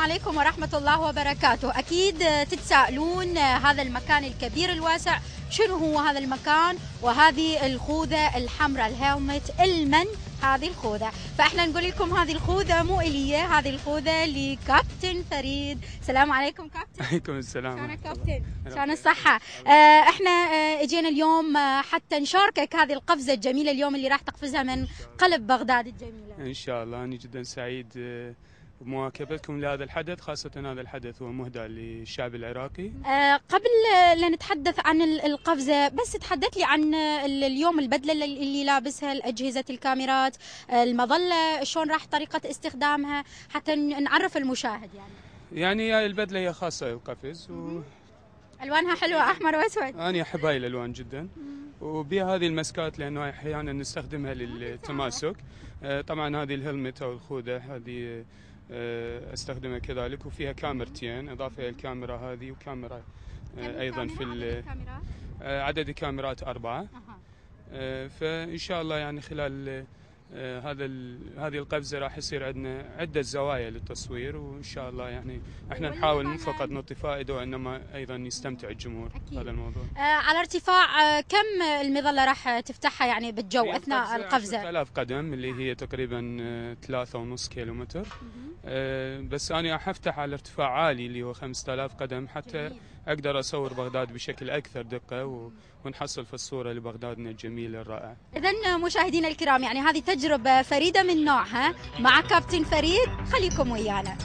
عليكم ورحمة الله وبركاته. أكيد تتساءلون هذا المكان الكبير الواسع شنو هو هذا المكان، وهذه الخوذة الحمراء الهيلمت المن هذه الخوذة. فإحنا نقول لكم هذه الخوذة مو إلية، هذه الخوذة لكابتن فريد. السلام عليكم كابتن. عليكم السلام. شلونك كابتن؟ شلون الصحة؟ احنا اجينا اليوم حتى نشاركك هذه القفزة الجميلة اليوم اللي راح تقفزها من قلب بغداد الجميلة. إن شاء الله. أنا جدا سعيد بمواكبتكم لهذا الحدث، خاصة هذا الحدث هو مهدى للشعب العراقي. قبل لا نتحدث عن القفزة، بس تحدث لي عن اليوم البدلة اللي لابسها، أجهزة الكاميرات، المظلة، شلون راح طريقة استخدامها حتى نعرف المشاهد يعني البدلة هي خاصة للقفز ألوانها حلوة، أحمر وأسود. أنا أحب هاي الألوان جدا، وبها هذه المسكات لأنه أحيانا نستخدمها للتماسك. طبعا هذه الهلمت أو الخوذة هذه استخدمها كذلك، وفيها كاميرتين اضافه الى الكاميرا هذه وكاميرا ايضا في عدد الكاميرات 4. فان شاء الله يعني خلال هذه القفزه راح يصير عندنا عده زوايا للتصوير، وان شاء الله يعني احنا نحاول مو فقط نعطي فائده وانما ايضا يستمتع الجمهور بهذا الموضوع. على ارتفاع كم المظله راح تفتحها يعني بالجو اثناء القفزه؟ 10,000 قدم اللي هي تقريبا 3.5 كيلومتر. بس انا حفتح على ارتفاع عالي اللي هو 5000 قدم حتى اقدر اصور بغداد بشكل اكثر دقه ونحصل في الصوره لبغدادنا الجميله الرائعه. اذا مشاهدينا الكرام، يعني هذه تجربه فريده من نوعها مع كابتن فريد، خليكم ويانا.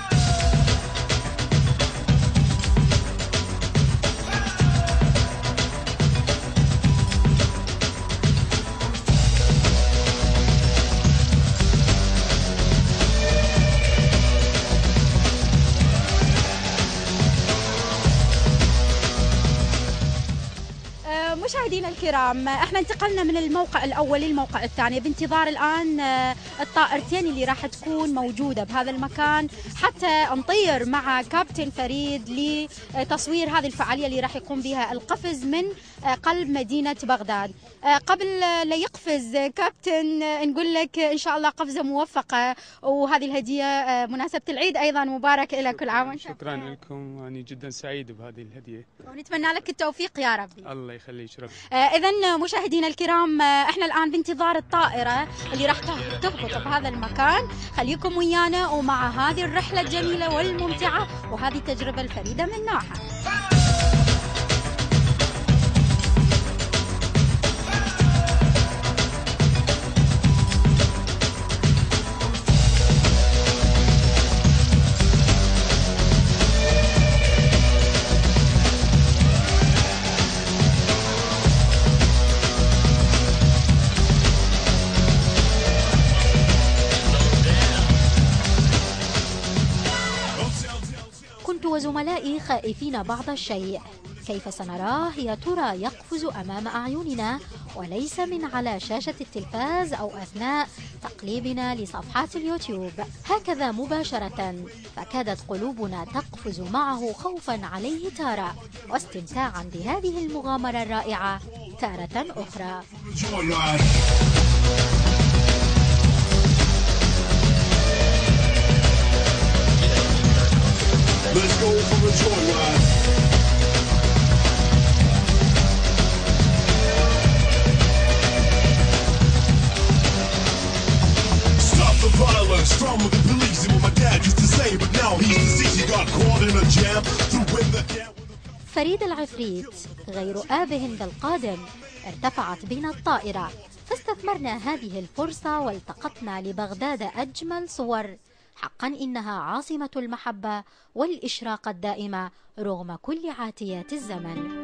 مشاهدينا الكرام، احنا انتقلنا من الموقع الاول للموقع الثاني بانتظار الان الطائرتين اللي راح تكون موجوده بهذا المكان حتى نطير مع كابتن فريد لتصوير هذه الفعاليه اللي راح يقوم بها القفز من قلب مدينه بغداد. قبل لا يقفز كابتن نقول لك ان شاء الله قفزه موفقه، وهذه الهديه مناسبه العيد ايضا مبارك لك، كل عام وانت شكرا لكم، وانا جدا سعيد بهذه الهديه ونتمنى لك التوفيق يا ربي. الله يخليك. إذا مشاهدينا الكرام، احنا الآن بانتظار الطائرة اللي راح تهبط بهذا المكان. خليكم ويانا ومع هذه الرحلة الجميلة والممتعة وهذه التجربة الفريدة من نوعها. وزملائي خائفين بعض الشيء، كيف سنراه يا ترى يقفز أمام أعيننا وليس من على شاشة التلفاز أو أثناء تقليبنا لصفحات اليوتيوب هكذا مباشرة، فكادت قلوبنا تقفز معه خوفا عليه تارة واستمتاعا بهذه المغامرة الرائعة تارة أخرى. Let's go for a joyride. Stop the violence, trauma the police is what my dad used to say, but now he's deceased. He got caught in a jam through when the gap. فريد العفريت غير آب هند القادم ارتفعت بنا الطائرة، فاستثمرنا هذه الفرصة والتقطنا لبغداد أجمل صور. حقا إنها عاصمة المحبة والإشراقة الدائمة رغم كل عاتيات الزمن.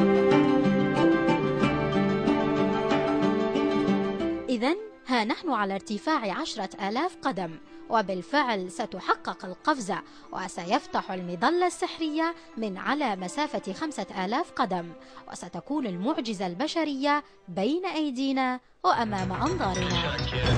ها نحن على على ارتفاع 10,000 قدم، وبالفعل ستحقق القفزة وسيفتح المظلة السحرية من على مسافة 5,000 قدم، وستكون المعجزة البشرية بين أيدينا وأمام أنظارنا.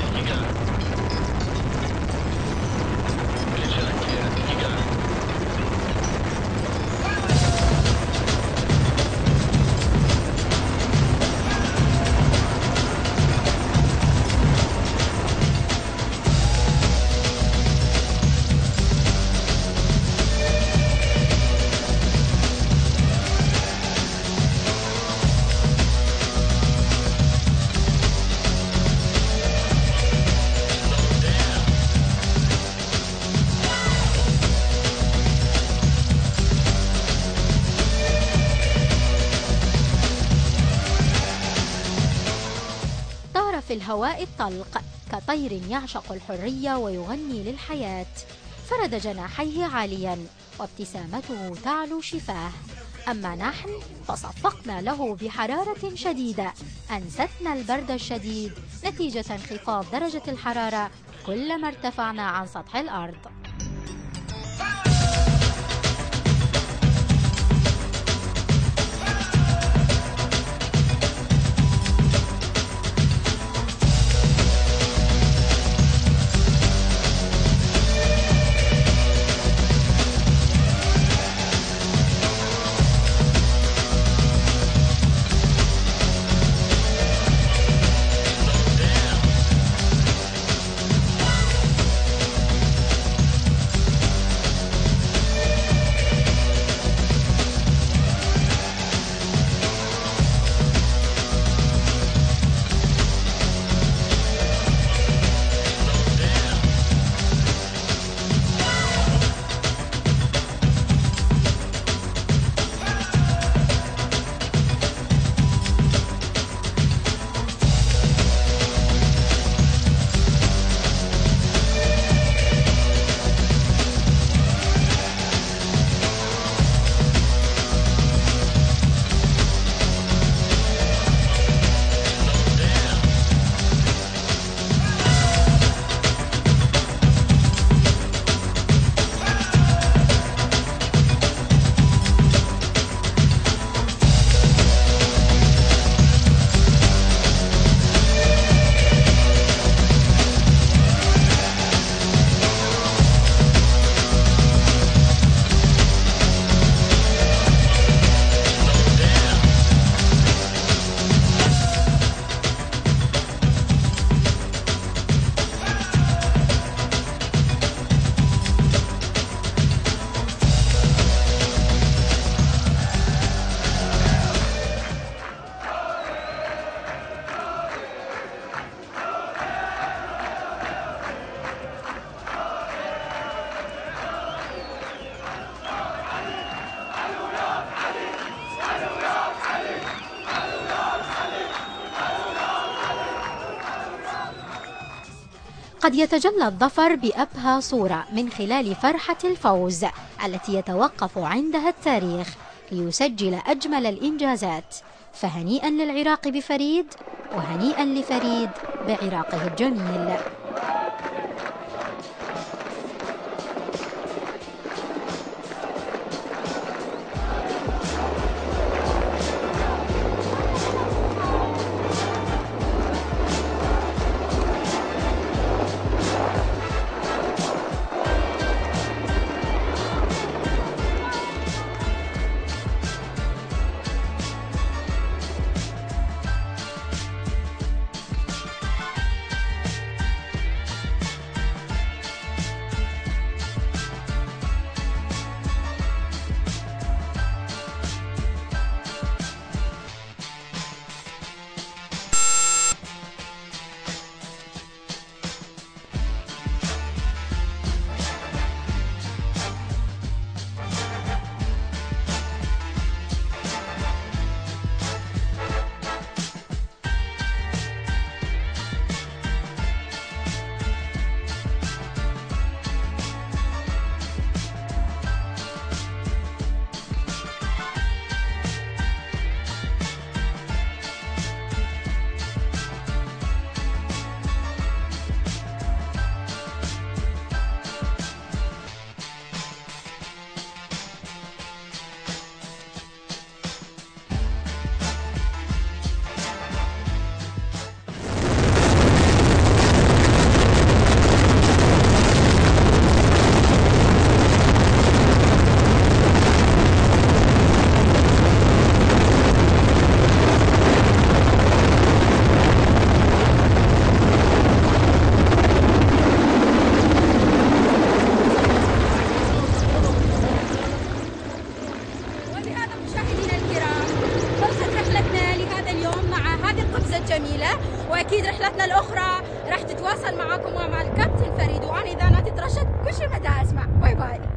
في الهواء الطلق كطير يعشق الحرية ويغني للحياة، فرد جناحيه عاليا وابتسامته تعلو شفاه. أما نحن فصفقنا له بحرارة شديدة أنستنا البرد الشديد نتيجة انخفاض درجة الحرارة كلما ارتفعنا عن سطح الأرض. قد يتجلى الظفر بأبهى صورة من خلال فرحة الفوز التي يتوقف عندها التاريخ ليسجل أجمل الإنجازات. فهنيئا للعراق بفريد، وهنيئا لفريد بعراقه الجميل. اكيد رحلتنا الاخرى راح تتواصل معاكم ومع الكابتن فريد، وانا اذا ناديت رشد كل شيء بدها اسمع. باي باي.